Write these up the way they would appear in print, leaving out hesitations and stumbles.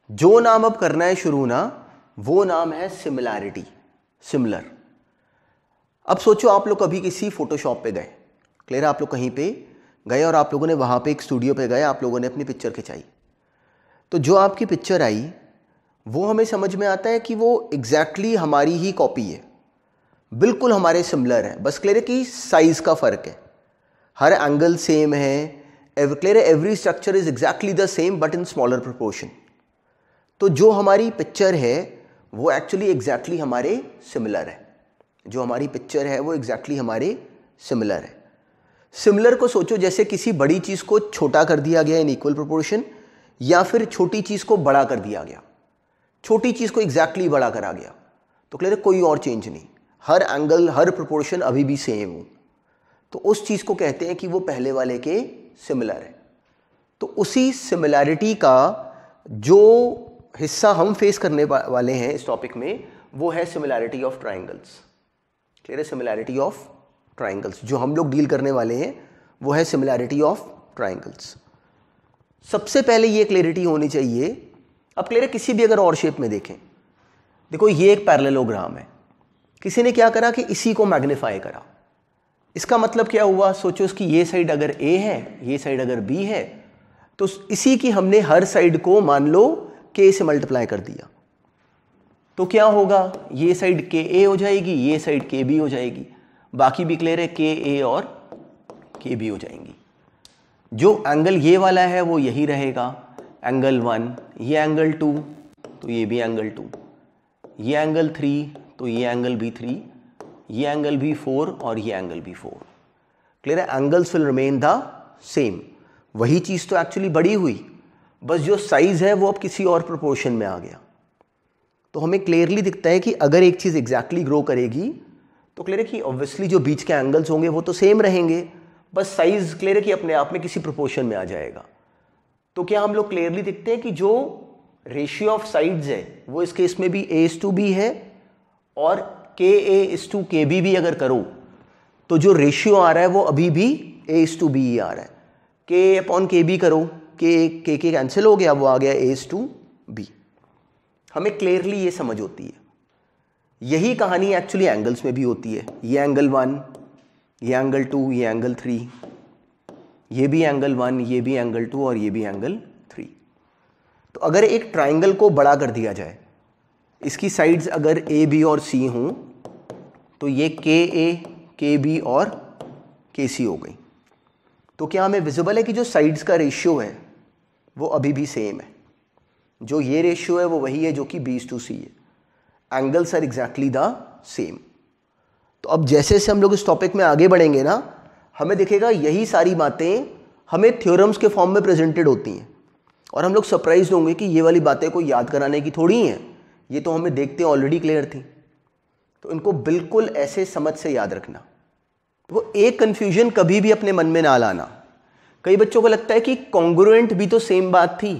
जो नाम अब करना है शुरू ना, वो नाम है सिमिलैरिटी, सिमिलर। अब सोचो आप लोग कभी किसी फोटोशॉप पे गए, क्लियर है, आप लोग कहीं पे गए और आप लोगों ने वहाँ पे एक स्टूडियो पे गए, आप लोगों ने अपनी पिक्चर खिंचाई, तो जो आपकी पिक्चर आई वो हमें समझ में आता है कि वो एग्जैक्टली हमारी ही कॉपी है, बिल्कुल हमारे सिमिलर है, बस क्लियर है कि साइज़ का फ़र्क है, हर एंगल सेम है, क्लियर है, every structure is exactly the same but in smaller proportion. तो जो हमारी पिक्चर है वो एक्चुअली एग्जैक्टली हमारे सिमिलर है, जो हमारी पिक्चर है वो एग्जैक्टली हमारे सिमिलर है। सिमिलर को सोचो जैसे किसी बड़ी चीज़ को छोटा कर दिया गया इन इक्वल प्रोपोर्शन, या फिर छोटी चीज़ को बड़ा कर दिया गया, छोटी चीज़ को एग्जैक्टली बड़ा करा गया, तो क्लियर है कोई और चेंज नहीं, हर एंगल हर प्रोपोर्शन अभी भी सेम हो, तो उस चीज़ को कहते हैं कि वो पहले वाले के सिमिलर है। तो उसी सिमिलैरिटी का जो हिस्सा हम फेस करने वाले हैं इस टॉपिक में वो है सिमिलैरिटी ऑफ ट्राइंगल्स। क्लियर है, सिमिलैरिटी ऑफ ट्राइंगल्स जो हम लोग डील करने वाले हैं वो है सिमिलैरिटी ऑफ ट्राइंगल्स। सबसे पहले ये क्लियरिटी होनी चाहिए, अब क्लियर है किसी भी अगर और शेप में देखें, देखो ये एक पैरेललोग्राम है, किसी ने क्या करा कि इसी को मैग्नीफाई करा, इसका मतलब क्या हुआ, सोचो इसकी ये साइड अगर A है, ये साइड अगर B है, तो इसी की हमने हर साइड को मान लो K से मल्टीप्लाई कर दिया, तो क्या होगा, ये साइड KA हो जाएगी, ये साइड KB हो जाएगी, बाकी भी क्लियर है KA और KB हो जाएंगी। जो एंगल ये वाला है वो यही रहेगा, एंगल 1, ये एंगल 2 तो ये भी एंगल 2, ये एंगल 3 तो ये एंगल भी 3, ये एंगल भी 4 और ये एंगल भी 4। क्लियर है, angles will remain the same, वही चीज़ तो एक्चुअली बड़ी हुई, बस जो साइज़ है वो अब किसी और प्रोपोर्शन में आ गया। तो हमें क्लियरली दिखता है कि अगर एक चीज़ एग्जैक्टली ग्रो करेगी तो क्लियर है कि ऑब्वियसली जो बीच के एंगल्स होंगे वो तो सेम रहेंगे, बस साइज़ क्लियर है कि अपने आप में किसी प्रोपोर्शन में आ जाएगा। तो क्या हम लोग क्लियरली दिखते हैं कि जो रेशियो ऑफ साइड्स है वो इस केस में भी A/B है, और KA/KB भी अगर करो तो जो रेशियो आ रहा है वो अभी भी A/B ही आ रहा है, K/KB करो, K कैंसिल हो गया, वो आ गया A/B। हमें क्लियरली ये समझ होती है। यही कहानी एक्चुअली एंगल्स में भी होती है, ये एंगल 1, ये एंगल 2, ये एंगल 3, ये भी एंगल 1, ये भी एंगल 2 और ये भी एंगल 3। तो अगर एक ट्राइंगल को बड़ा कर दिया जाए, इसकी साइड्स अगर A, B और C हों, तो ये KA, KB और KC हो गई। तो क्या हमें विजिबल है कि जो साइड्स का रेशियो है वो अभी भी सेम है, जो ये रेशियो है वो वही है जो कि B/C है, angles are exactly the same. तो अब जैसे जैसे हम लोग इस टॉपिक में आगे बढ़ेंगे ना, हमें दिखेगा यही सारी बातें हमें थ्योरम्स के फॉर्म में प्रेजेंटेड होती हैं, और हम लोग सरप्राइज होंगे कि ये वाली बातें कोई याद कराने की थोड़ी हैं, ये तो हमें देखते ऑलरेडी क्लियर थी। तो इनको बिल्कुल ऐसे समझ से याद रखना। वो एक कन्फ्यूजन कभी भी अपने मन में ना लाना। कई बच्चों को लगता है कि कॉन्ग्रुएंट भी तो सेम बात थी,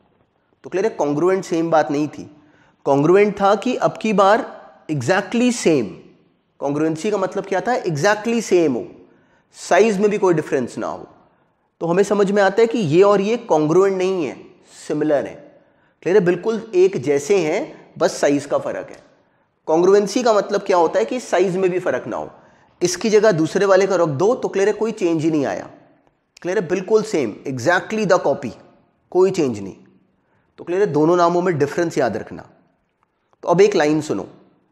तो क्लियर है कॉन्ग्रुएंट सेम बात नहीं थी। कॉन्ग्रुएंट था कि अब की बार एग्जैक्टली सेम, कॉन्ग्रुएंसी का मतलब क्या था, एग्जैक्टली सेम हो, साइज में भी कोई डिफरेंस ना हो। तो हमें समझ में आता है कि ये और ये कॉन्ग्रुएंट नहीं है, सिमिलर है, क्लियर है, बिल्कुल एक जैसे हैं, बस साइज का फर्क है। कॉन्ग्रुएंसी का मतलब क्या होता है कि साइज में भी फर्क ना हो, इसकी जगह दूसरे वाले का रख दो तो क्लियर है कोई चेंज ही नहीं आया, क्लियर है बिल्कुल सेम, एग्जैक्टली द कॉपी, कोई चेंज नहीं। तो क्लियर है दोनों नामों में डिफरेंस याद रखना। तो अब एक लाइन सुनो,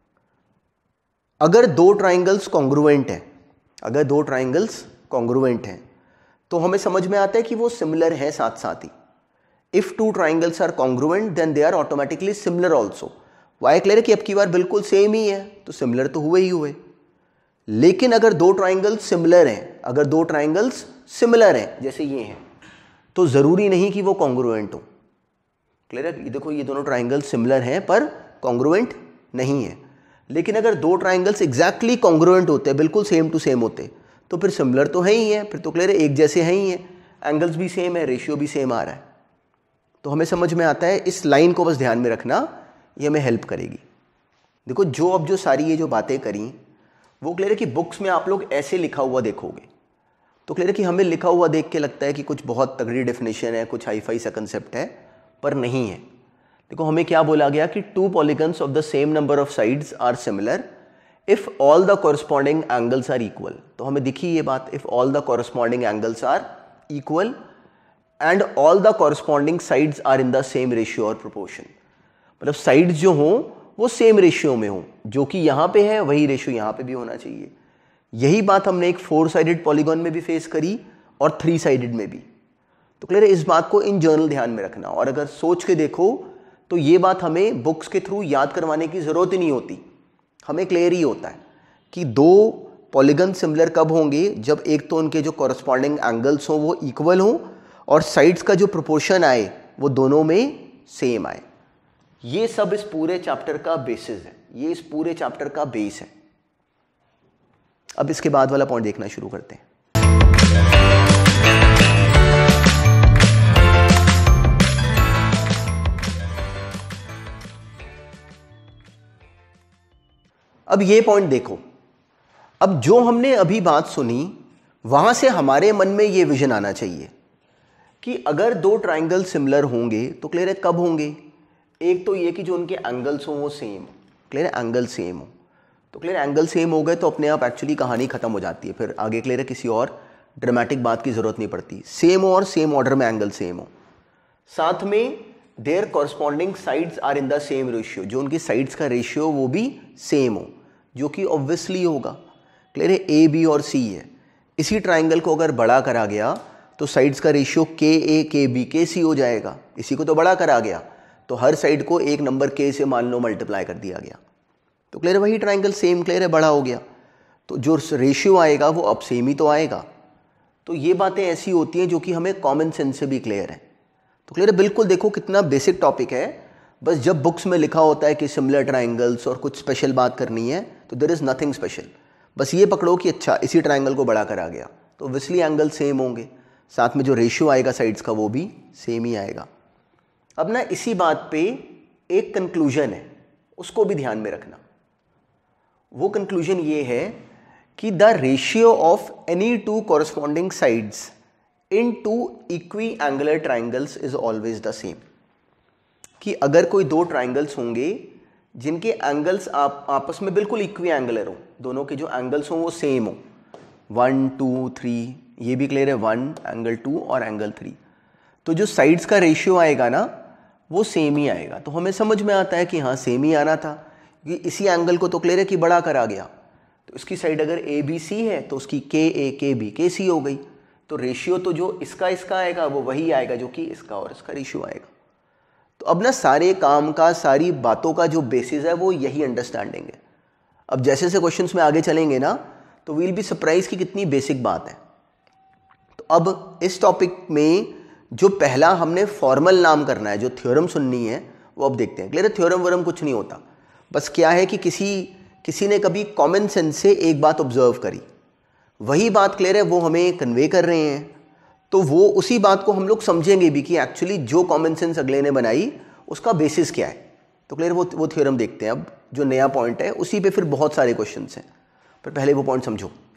अगर दो ट्राइंगल्स कॉन्ग्रुएंट हैं, अगर दो ट्राइंगल्स कॉन्ग्रुएंट हैं तो हमें समझ में आता है कि वो सिमिलर है साथ साथ ही। If two triangles are congruent then they are automatically similar also. Why clear है कि अब की बार बिल्कुल सेम ही है, तो सिमिलर तो हुए ही हुए। लेकिन अगर दो ट्राइंगल्स सिमिलर हैं, अगर दो ट्राइंगल्स सिमिलर हैं जैसे ये हैं, तो ज़रूरी नहीं कि वो कॉन्ग्रुएंट हो। क्लियर है, देखो ये दोनों ट्राइंगल्स सिमिलर हैं पर कॉन्ग्रुएंट नहीं है। लेकिन अगर दो ट्राइंगल्स एग्जैक्टली कॉन्ग्रुएंट होते हैं, बिल्कुल सेम टू सेम होते, तो फिर सिमिलर तो है ही है, फिर तो क्लियर है एक जैसे हैं ही हैं, एंगल्स भी सेम है, रेशियो भी सेम आ रहा है। तो हमें समझ में आता है, इस लाइन को बस ध्यान में रखना, ये हमें हेल्प करेगी। देखो जो सारी ये जो बातें करी वो क्लियर है कि बुक्स में आप लोग ऐसे लिखा हुआ देखोगे तो क्लियर है कि हमें लिखा हुआ देख के लगता है कि कुछ बहुत तगड़ी डेफिनेशन है, कुछ हाई फाई सा कंसेप्ट है, पर नहीं है। देखो हमें क्या बोला गया कि two polygons of the same number of sides are similar if all the corresponding angles are equal. तो हमें दिखी ये बात, if all the corresponding angles are equal and all the corresponding sides are in the same ratio और proportion. मतलब sides जो हों वो सेम रेशियो में हो, जो कि यहाँ पे है वही रेशियो यहाँ पे भी होना चाहिए। यही बात हमने एक 4 साइडेड पॉलीगॉन में भी फेस करी और 3 साइडेड में भी। तो क्लियर है, इस बात को इन जनरल ध्यान में रखना। और अगर सोच के देखो तो ये बात हमें बुक्स के थ्रू याद करवाने की ज़रूरत ही नहीं होती, हमें क्लियर ही होता है कि दो पॉलीगन सिमिलर कब होंगे, जब एक तो उनके जो कॉरस्पॉन्डिंग एंगल्स हों वो इक्वल हों और साइड्स का जो प्रोपोर्शन आए वो दोनों में सेम आए। ये सब इस पूरे चैप्टर का बेसिस है, ये इस पूरे चैप्टर का बेस है। अब इसके बाद वाला पॉइंट देखना शुरू करते हैं। अब ये पॉइंट देखो, अब जो हमने अभी बात सुनी वहां से हमारे मन में ये विजन आना चाहिए कि अगर दो ट्राइंगल सिमिलर होंगे तो क्लियर है कब होंगे। एक तो ये कि जो उनके एंगल्स हों वो सेम हो, क्लियर है, एंगल सेम हो। तो क्लियर एंगल सेम हो गए तो अपने आप एक्चुअली कहानी खत्म हो जाती है, फिर आगे क्लियर है किसी और ड्रामेटिक बात की जरूरत नहीं पड़ती। सेम हो और सेम ऑर्डर में एंगल सेम हो, साथ में their corresponding sides are in the same ratio, जो उनकी साइड्स का रेशियो वो भी सेम हो, जो कि ऑब्वियसली होगा। क्लियर है, ए बी और सी है, इसी ट्राइंगल को अगर बड़ा करा गया तो साइड्स का रेशियो के ए के बी के सी हो जाएगा। इसी को तो बड़ा करा गया तो हर साइड को एक नंबर के से मान लो मल्टीप्लाई कर दिया गया, तो क्लियर है वही ट्राइंगल सेम क्लियर है बड़ा हो गया, तो जो रेशियो आएगा वो अब सेम ही तो आएगा। तो ये बातें ऐसी होती हैं जो कि हमें कॉमन सेंस से भी क्लियर है। तो क्लियर है, बिल्कुल देखो कितना बेसिक टॉपिक है, बस जब बुक्स में लिखा होता है कि सिमिलर ट्राइंगल्स और कुछ स्पेशल बात करनी है तो देयर इज नथिंग स्पेशल। बस ये पकड़ो कि अच्छा इसी ट्राइंगल को बड़ा करा गया तो ऑब्वियसली एंगल सेम होंगे, साथ में जो रेशियो आएगा साइड्स का वो भी सेम ही आएगा। अब ना इसी बात पे एक कंक्लूजन है, उसको भी ध्यान में रखना। वो कंक्लूजन ये है कि the ratio of any two corresponding sides in two equiangular triangles is always the same. कि अगर कोई दो ट्राइंगल्स होंगे जिनके एंगल्स आपस में बिल्कुल इक्वी एंगुलर हो, दोनों के जो एंगल्स हों वो सेम हो, 1 2 3, ये भी क्लियर है 1 एंगल 2 और एंगल 3, तो जो साइड्स का रेशियो आएगा ना वो सेम ही आएगा। तो हमें समझ में आता है कि हाँ सेम ही आना था, क्योंकि इसी एंगल को तो क्लियर है कि बड़ा करा गया। तो इसकी साइड अगर ए बी सी है तो उसकी के ए के बी के सी हो गई, तो रेशियो तो जो इसका आएगा वो वही आएगा जो कि इसका और इसका रेशियो आएगा। तो अब ना सारे काम का, सारी बातों का जो बेसिस है वो यही अंडरस्टैंडिंग है। अब जैसे जैसे क्वेश्चंस में आगे चलेंगे ना तो वील बी सरप्राइज कि कितनी बेसिक बात है। तो अब इस टॉपिक में जो पहला हमने फॉर्मल नाम करना है, जो थ्योरम सुननी है वो अब देखते हैं। क्लियर है, थ्योरम वरम कुछ नहीं होता, बस क्या है कि किसी ने कभी कॉमन सेंस से एक बात ऑब्जर्व करी, वही बात क्लियर है वो हमें कन्वे कर रहे हैं, तो वो उसी बात को हम लोग समझेंगे भी कि एक्चुअली जो कॉमन सेंस अगले ने बनाई उसका बेसिस क्या है। तो क्लियर वो थ्योरम देखते हैं। अब जो नया पॉइंट है उसी पे फिर बहुत सारे क्वेश्चंस हैं, पर पहले वो पॉइंट समझो।